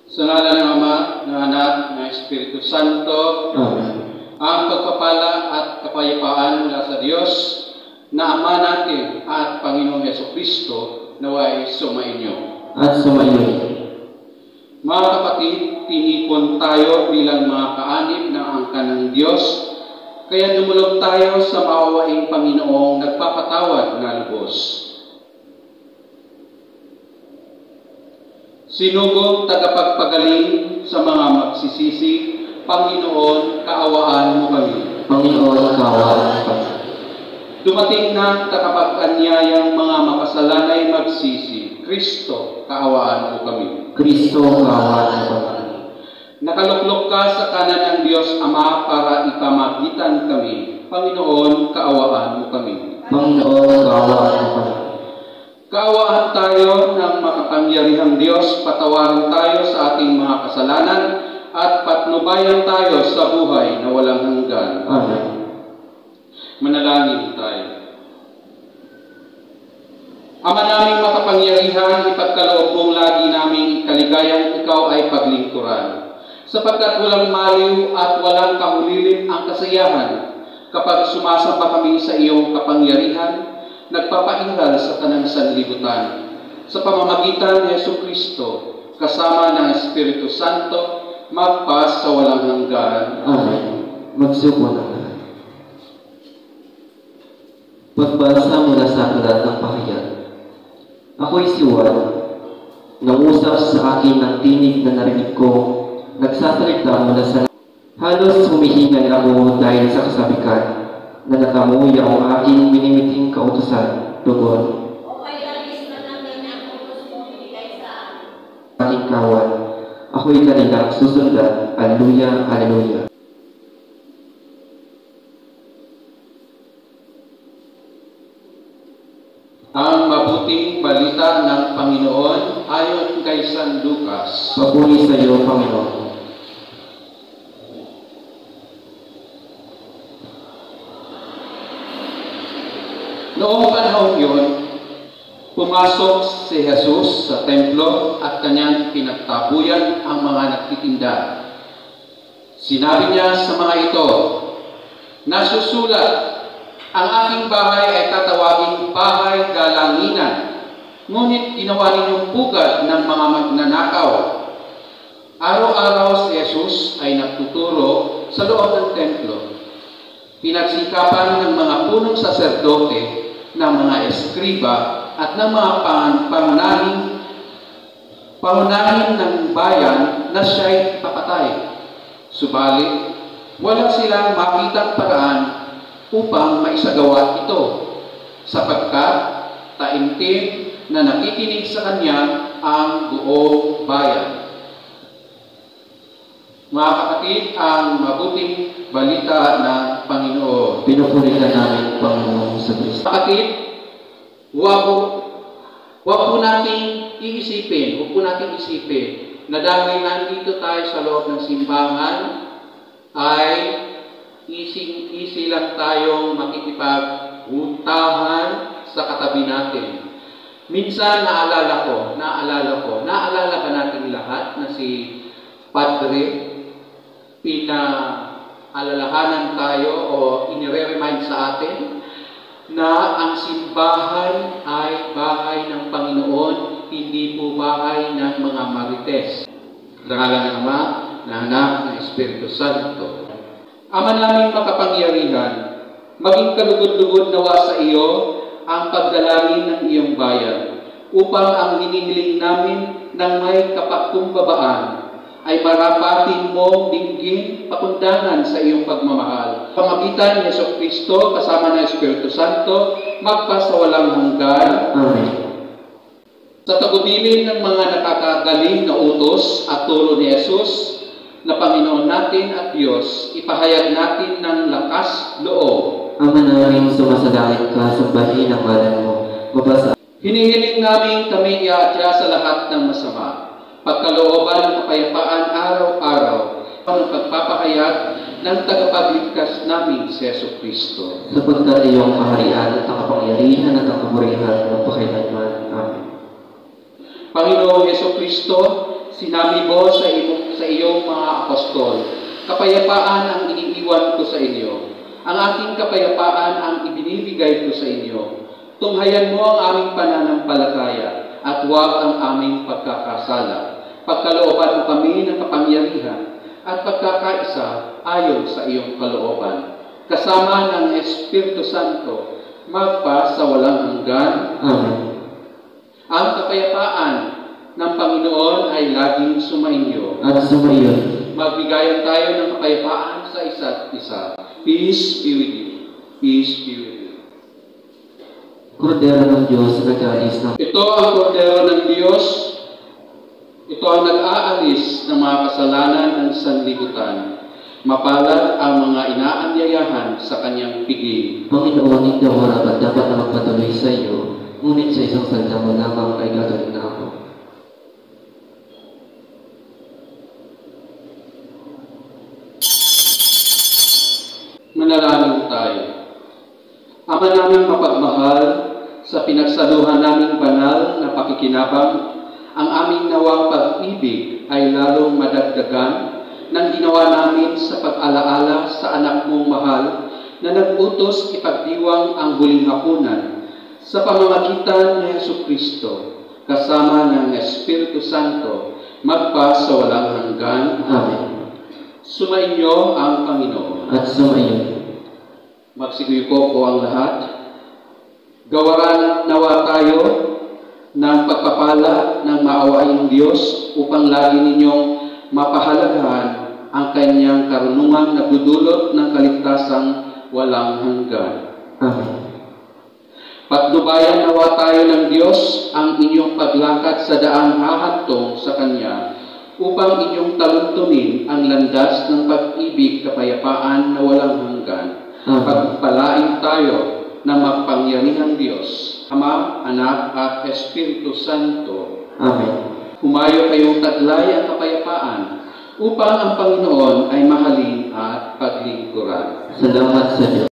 Sa ngalan ng Ama, ng Anak, ng Espiritu Santo, Amen. ang pagpapala at kapayapaan mula sa Diyos na Ama natin at Panginoong Jesucristo naway sumainyo. At sumainyo. Mga kapatid, tinipon tayo bilang mga kaanib ng angkan ng Diyos, kaya dumulog tayo sa maawaing Panginoong nagpapatawad na lubos. Sinugong tagapagpagaling sa mga magsisisi, Panginoon, kaawaan mo kami. Panginoon, kaawaan mo kami. Dumating na tagapag-anyayang mga makasalanay magsisi, Kristo, kaawaan mo kami. Kristo, kaawaan mo kami. Nakaluklok ka sa kanan ng Diyos Ama para ipamagitan kami. Panginoon, kaawaan mo kami. Panginoon, kaawaan mo kami. Kaawaan tayo ng makapangyarihang Diyos, patawarin tayo sa ating mga kasalanan, at patnubayan tayo sa buhay na walang hanggan. Amen. Manalangin tayo. Ama naming makapangyarihan, ipagkaloob mong lagi naming kaligayang ikaw ay paglingkuran, sapagkat walang maliw at walang kahulilin ang kasiyahan kapag sumasamba kami sa iyong kapangyarihan, nagpapairal sa kanang sanlibutan. Sa pamamagitan ni Jesucristo, kasama ng Espiritu Santo, magpas sa walang hanggan. Amen. Magsuko na. Pagbasa mula sa aklat ng Pahayag. Ako'y si Juan, nangusap sa akin ng tinig na narinig ko, nagsasalita mula sa halos humihingal ako dahil sa kasabikan na natamuy ang aking minimiting kautusan, tugon. Okay, labis na ng ganyang utos mo binigay sa Aking kawan, ako'y kanilang susundan. Alleluia, alleluia. Ang mabuting balita ng Panginoon ayon kay San Lucas. Papuri sa iyo, Panginoon. Noong panahon yun, pumasok si Jesus sa templo at kanyang pinagtabuyan ang mga nagtitinda. Sinabi niya sa mga ito, nasusulat, ang aking bahay ay tatawaging bahay galanginan, ngunit ginawa ninyong pugad ng mga magnanakaw. Araw-araw si Jesus ay nagtuturo sa loob ng templo. Pinagsikapan ng mga punong saserdote, ng mga eskriba at ng mga pangunahin ng bayan na siya'y papatay. Subalit, wala silang makitang paraan upang maisagawa ito, sapagkat taimtim na nakikinig sa kanya ang buong bayan. Mga kapatid, ang mabuting balita ng Panginoon. Pinupuri ka namin, Panginoon sa Kristo. Kapatid, huwag po nating iisipin na dahil nandito tayo sa loob ng simbahan, ay easy lang tayong makikipaghuntahan sa katabi natin. Minsan naalala ba natin lahat na si Padre, pinaalalahanan tayo o inire-remind sa atin na ang simbahan ay bahay ng Panginoon, hindi po bahay ng mga marites. Sa ngalan ng Ama, ng Anak, ng Espiritu Santo. Ama naming makapangyarihan, maging kalugod-lugod nawa sa iyo ang pagdalangin ng iyong bayan, upang ang hinihiling namin ng may kapakkumbabaan ay marapatin mo dinggin pakundangan sa iyong pagmamahal. Pamagitan ni Jesucristo kasama ng Espiritu Santo, magpas sa walang hanggan. Amen. Sa tagubilin ng mga nakakagaling na utos at turo ni Jesus na Panginoon natin at Diyos, ipahayag natin ng lakas loob. Ama namin, sumasalangit ka, sambahin ang ngalan mo. Mabasa. Hinihiling namin kami iadya sa lahat ng masama, pagkalooban ng kapayapaan araw-araw, ang pagpapahayag ng tagapagligtas namin si Jesucristo. Sapagkat iyong kaharian at ang kapangyarihan at ang kaburihan ng pakailanman. Amen. Panginoong Jesucristo, Sinabi mo sa iyong mga apostol, kapayapaan ang iniiwan ko sa inyo. Ang aking kapayapaan ang ibinibigay ko sa inyo. Tunghayan mo ang aming pananampalataya at huwag ang aming pagkakasala. Pagkalooban mo kami ng kapangyarihan at pagkakaisa ayon sa iyong kalooban. Kasama ng Espiritu Santo, magpa sa walang hanggan. Amen. Ang kapayapaan ng Panginoon ay laging sumainyo. At sumayon. Magbigayan tayo ng kapayapaan sa isa't isa. Peace be with you. Peace be with you. Kordero ng Diyos, nag-aalis ng... Ito ang kordero ng Diyos. Ito ang nag-aalis ng mga kasalanan ng sanlibutan. Mapalad ang mga inaanyayahan sa kanyang piging. Panginoon, hindi ako dapat na magpatuloy sa iyo, ngunit sa isang salita mo lamang ay gagawin na ako. Manalangin tayo. Ama naming mapagmahal, sa pinagsaluhan naming banal na pakikinabang, ang aming nawang pag-ibig ay lalong madagdagan ng ginawa namin sa pag-alaala sa anak mong mahal na nag-utos ipagdiwang ang huling hapunan sa pamamagitan ni Jesucristo kasama ng Espiritu Santo magpa sa walang hanggan. Amen. Sumainyo ang Panginoon. At sumayon. Magsiguyuko po ang lahat. Gawaran nawa tayo ng pagpapala ng maawaing Diyos upang lagi ninyong mapahalagahan ang kanyang karunungang nagdudulot ng kaligtasang walang hanggan. Amen. Patnubayan nawa tayo ng Diyos ang inyong paglakad sa daang hahantong sa Kanya upang inyong taluntunin ang landas ng pag-ibig kapayapaan na walang hanggan. Pagpalain tayo na makapangyarihang Diyos, Ama, Anak at Espiritu Santo. Amen. Humayo kayong taglay ang kapayapaan upang ang Panginoon ay mahalin at paglingkuran. Salamat sa Diyos.